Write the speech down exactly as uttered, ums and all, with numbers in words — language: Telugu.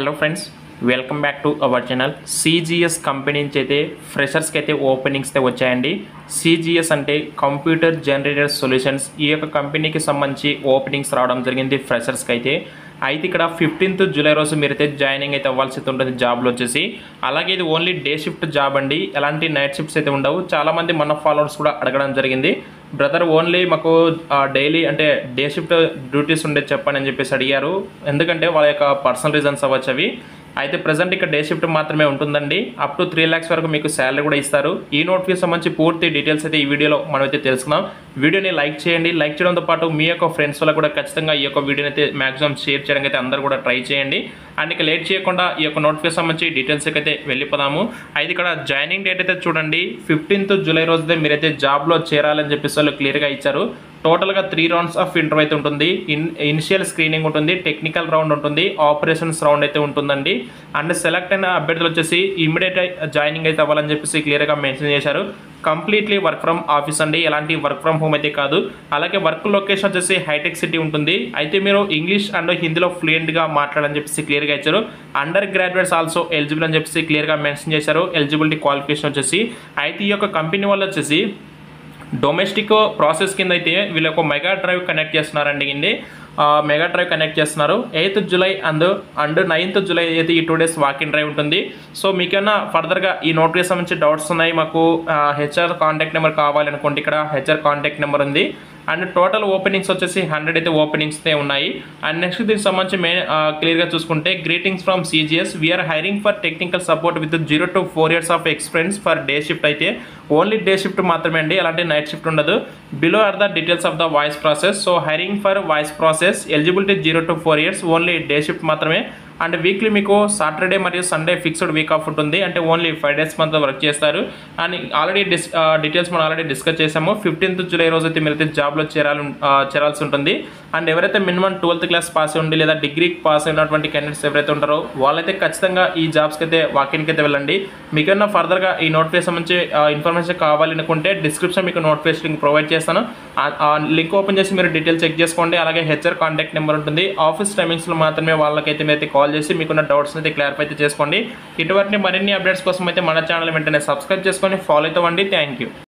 Hello friends, welcome back to our channel. CGS company నుంచి అయితే ఫ్రెషర్స్కి అయితే ఓపెనింగ్స్ అయితే వచ్చాయండి. సిజిఎస్ అంటే కంప్యూటర్ జనరేటెడ్ సొల్యూషన్స్. ఈ యొక్క కంపెనీకి సంబంధించి ఓపెనింగ్స్ రావడం జరిగింది ఫ్రెషర్స్కి అయితే. అయితే ఇక్కడ ఫిఫ్టీన్త్ జూలై రోజు మీరైతే జాయినింగ్ అయితే అవ్వాల్సి ఉంటుంది జాబ్లో వచ్చేసి. అలాగే ఇది ఓన్లీ డే షిఫ్ట్ జాబ్ అండి, ఎలాంటి నైట్ షిఫ్ట్స్ అయితే ఉండవు. చాలామంది మన ఫాలోవర్స్ కూడా అడగడం జరిగింది, బ్రదర్ ఓన్లీ మాకు డైలీ అంటే డే షిఫ్ట్ డ్యూటీస్ ఉండే చెప్పండి అని చెప్పేసి అడిగారు. ఎందుకంటే వాళ్ళ యొక్క పర్సనల్ రీజన్స్ అవ్వచ్చు అవి. అయితే ప్రజెంట్ ఇక్కడ డే షిఫ్ట్ మాత్రమే ఉంటుందండి. అప్ టు త్రీ ల్యాక్స్ వరకు మీకు శాలరీ కూడా ఇస్తారు. ఈ నోట్కి సంబంధించి పూర్తి డీటెయిల్స్ అయితే ఈ వీడియోలో మనం అయితే తెలుసుకుందాం. వీడియోని లైక్ చేయండి. లైక్ చేయడంతో పాటు మీ యొక్క ఫ్రెండ్స్ వల్ల కూడా ఖచ్చితంగా ఈ యొక్క వీడియోని అయితే మ్యాక్సిమం షేర్ చేయడానికి అయితే అందరూ కూడా ట్రై చేయండి. అండ్ ఇక లేట్ చేయకుండా ఈ యొక్క నోటిఫికేషన్ సంబంధించి డీటెయిల్స్ అయితే వెళ్ళిపోదాము. అయితే ఇక్కడ జాయినింగ్ డేట్ అయితే చూడండి, ఫిఫ్టీన్త్ జూలై రోజుదే మీరైతే జాబ్లో చేరాలని చెప్పేసి వాళ్ళు క్లియర్గా ఇచ్చారు. టోటల్గా త్రీ రౌండ్స్ ఆఫ్ ఇంటర్వ్యూ అయితే ఉంటుంది. ఇన్ ఇనిషియల్ స్క్రీనింగ్ ఉంటుంది, టెక్నికల్ రౌండ్ ఉంటుంది, ఆపరేషన్స్ రౌండ్ అయితే ఉంటుందండి. అండ్ సెలెక్ట్ అయిన అభ్యర్థులు వచ్చేసి ఇమ్మీడియట్ జాయినింగ్ అయితే అవ్వాలని చెప్పేసి క్లియర్గా మెన్షన్ చేశారు. కంప్లీట్లీ వర్క్ ఫ్రమ్ ఆఫీస్ అండి, ఎలాంటి వర్క్ ఫ్రమ్ హోమ్ అయితే కాదు. అలాగే వర్క్ లొకేషన్ వచ్చేసి హైటెక్ సిటీ ఉంటుంది. అయితే మీరు ఇంగ్లీష్ అండ్ హిందీలో ఫ్లూయెంట్గా మాట్లాడాలని చెప్పేసి క్లియర్గా ఇచ్చారు. అండర్ గ్రాడ్యుయేట్స్ ఆల్సో ఎలిజిబుల్ అని చెప్పేసి క్లియర్గా మెన్షన్ చేశారు. ఎలిజిబిలిటీ క్వాలిఫికేషన్ వచ్చేసి. అయితే ఈ యొక్క కంపెనీ వాళ్ళు వచ్చేసి డొమెస్టిక్ ప్రాసెస్ కింద అయితే వీళ్ళు ఒక మెగా డ్రైవ్ కనెక్ట్ చేస్తున్నారండి. ఇండి మెగా డ్రైవ్ కనెక్ట్ చేస్తున్నారు. Eighth July and and ninth July అయితే ఈ two days walk in drive ఉంటుంది. సో మీకైనా ఫర్దర్గా ఈ నోటిఫికేషన్ సంబంధించి డౌట్స్ ఉన్నాయి, మాకు హెచ్ఆర్ కాంటాక్ట్ నెంబర్ కావాలనుకోండి, ఇక్కడ హెచ్ఆర్ కాంటాక్ట్ నెంబర్ ఉంది. అండ్ టోటల్ ఓపెనింగ్స్ వచ్చేసి హండ్రెడ్ అయితే ఓపెనింగ్స్ ఉన్నాయి. అండ్ నెక్స్ట్ దీనికి సంబంధించి మెయిన్ క్లియర్గా చూసుకుంటే greetings from CGS, we are hiring for technical support with zero to four years of experience for day shift. అయితే ఓన్లీ డే షిఫ్ట్ మాత్రమే అండి, అలాంటి నైట్ షిఫ్ట్ ఉండదు. Below are the details of the voice process. So hiring for voice process, eligibility zero to four years, only day shift మాత్రమే. అండ్ వీక్లీ మీకు సాటర్డే మరియు సండే ఫిక్స్డ్ వీక్ ఆఫ్ ఉంటుంది, అంటే only five days month work చేస్తారు. అండ్ ఆల్రెడీ డిస్ డీటెయిల్స్ మనం ఆల్రెడీ డిస్కస్ చేసాము. ఫిఫ్టీన్త్ జూలై రోజు అయితే మీరైతే జాబ్లో చేరాలి చేరాల్సి ఉంటుంది. అండ్ ఎవరైతే మినిమం ట్వెల్త్ క్లాస్ పాస్ ఉండి లేదా డిగ్రీ పాస్ అయినటువంటి క్యాండిడేట్స్ ఎవరైతే ఉంటారో వాళ్ళైతే ఖచ్చితంగా ఈ జాబ్స్కి అయితే వాకిన్కి అయితే వెళ్ళండి. మీకన్నా ఫర్దర్గా ఈ నోటిఫికేషన్ సంబంధించి ఇన్ఫర్మేషన్ కావాలనుకుంటే డిస్క్రిప్షన్ మీకు నోటిఫికేషన్ లింక్ ప్రొవైడ్ చేస్తాను. లింక్ ఓపెన్ చేసి మీరు డీటెయిల్స్ చెక్ చేసుకోండి. అలాగే హెచ్ఆర్ కాంటాక్ట్ నెంబర్ ఉంటుంది. ఆఫీస్ టైమింగ్స్లో మాత్రమే వాళ్ళకైతే మీరైతే కాల్ చేసి మీకున్న డౌట్స్ అయితే క్లారిఫై అయితే చేసుకోండి. ఇటువంటి మరిన్ని అప్డేట్స్ కోసం అయితే మన ఛానల్ వెంటనే సబ్స్క్రైబ్ చేసుకొని ఫాలో అవుతామండి. Thank you.